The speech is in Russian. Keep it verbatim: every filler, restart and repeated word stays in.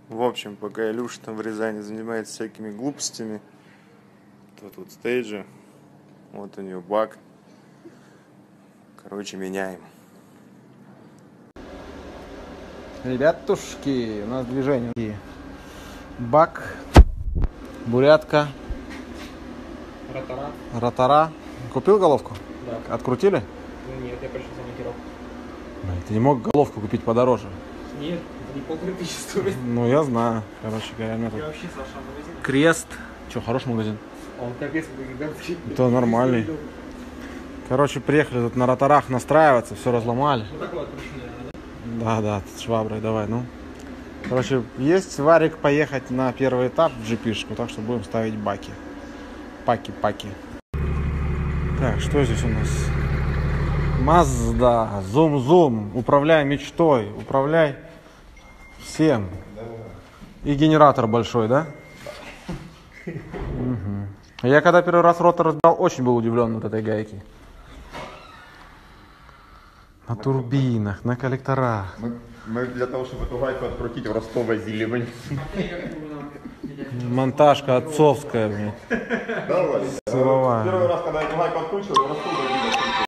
В общем, пока Илюша там в Рязани занимается всякими глупостями, то тут стейджи, вот у него бак. Короче, меняем. Ребятушки, у нас движение. Бак, бурятка, Ротара. ротара. Купил головку? Да. Открутили? Нет, я пришел за монтировку. Блин, ты не мог головку купить подороже? Нет, это не полторы тысячи стоит. Ну, я знаю. Короче говоря, у меня тут Я вообще Саша магазин. крест. Че, хороший магазин? Он капец гигантский. Это нормальный. Короче, приехали тут на роторах настраиваться, все разломали. Вот такой открученный, да? Да, да, с шваброй, давай, ну. Короче, есть варик поехать на первый этап в джипишку, так что будем ставить баки. Паки-паки. Так, что здесь у нас? Mazda, зум-зум, управляй мечтой, управляй всем. И генератор большой, да? Угу. Я когда первый раз ротор разбирал, очень был удивлен вот этой гайки. На турбинах, на коллекторах. Мы, мы для того, чтобы эту гайку открутить, в Ростов возили, блин. Монтажка отцовская, блин. Давай. Силовая. Первый раз, когда эту гайку откручивали, в Ростов возили.